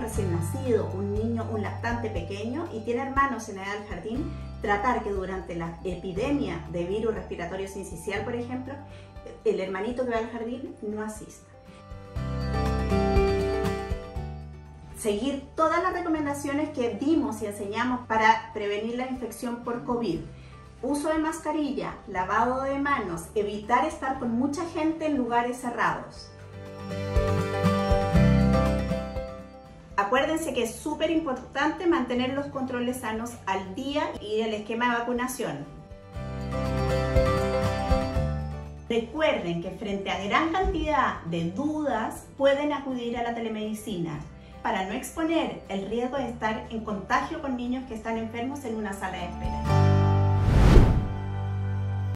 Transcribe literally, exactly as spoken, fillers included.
recién nacido, un niño, un lactante pequeño y tiene hermanos en edad del jardín, tratar que durante la epidemia de virus respiratorio sincicial, por ejemplo, el hermanito que va al jardín no asista. Seguir todas las recomendaciones que dimos y enseñamos para prevenir la infección por COVID. Uso de mascarilla, lavado de manos, evitar estar con mucha gente en lugares cerrados. Acuérdense que es súper importante mantener los controles sanos al día y el esquema de vacunación. Recuerden que frente a gran cantidad de dudas pueden acudir a la telemedicina para no exponer el riesgo de estar en contagio con niños que están enfermos en una sala de espera.